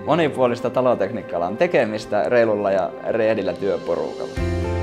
Monipuolista talotekniikka-alan tekemistä reilulla ja rehdillä työporukalla.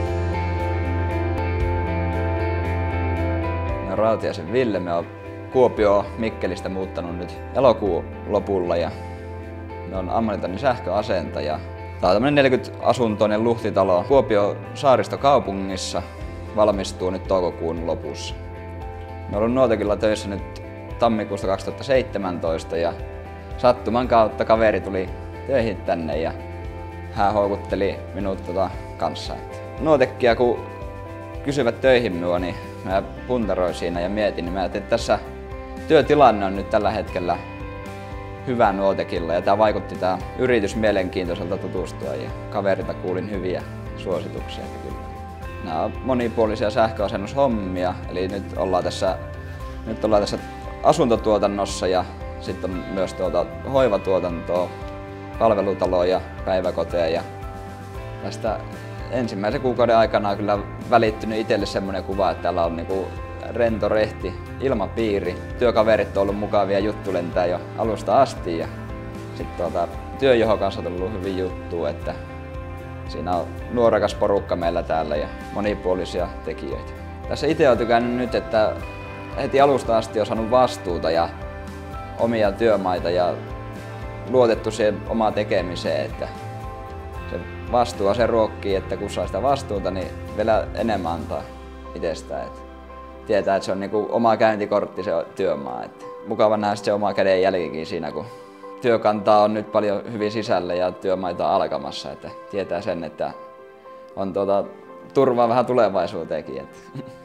Me on Rautiaisen Ville, me on Kuopio Mikkelistä muuttanut nyt elokuun lopulla ja me on ammatiltani sähköasentaja. Tää on tämmönen 40-asuntoinen luhtitalo Kuopio saaristokaupungissa, valmistuu nyt toukokuun lopussa. Me ollaan Nuotekilla töissä nyt tammikuusta 2017 ja sattuman kautta kaveri tuli töihin tänne ja hän houkutteli minut kanssa. Nuotekkia kun kysyvät töihin minua, niin mä puntaroin siinä ja mietin, niin mä ajattelin, että tässä työtilanne on nyt tällä hetkellä hyvä Nuotekilla ja tää vaikutti tää yritys mielenkiintoiselta tutustua ja kaverilta kuulin hyviä suosituksia kyllä. Nämä on monipuolisia sähköasennushommia, eli nyt ollaan tässä asuntotuotannossa ja sitten on myös hoivatuotantoa, palvelutaloja, päiväkoteja ja tästä ensimmäisen kuukauden aikana on kyllä välittynyt itselle semmoinen kuva, että täällä on niinku rento, rehti ilmapiiri. Työkaverit on ollut mukavia, juttu lentää jo alusta asti ja sitten työnjohon kanssa on tullut hyvin juttua, että siinä on nuorekas porukka meillä täällä ja monipuolisia tekijöitä. Tässä itse olen tykännyt nyt, että heti alusta asti on saanut vastuuta ja omia työmaita ja luotettu siihen omaan tekemiseen, että se vastuu se ruokkii, että kun saa sitä vastuuta, niin vielä enemmän antaa itsestään. Että tietää, että se on niinku oma käyntikortti se työmaa. Että mukava nähdä se oma käden jälkikin siinä, kun työkantaa on nyt paljon hyvin sisällä ja työmaita on alkamassa. Että tietää sen, että on turvaa vähän tulevaisuuteenkin. Että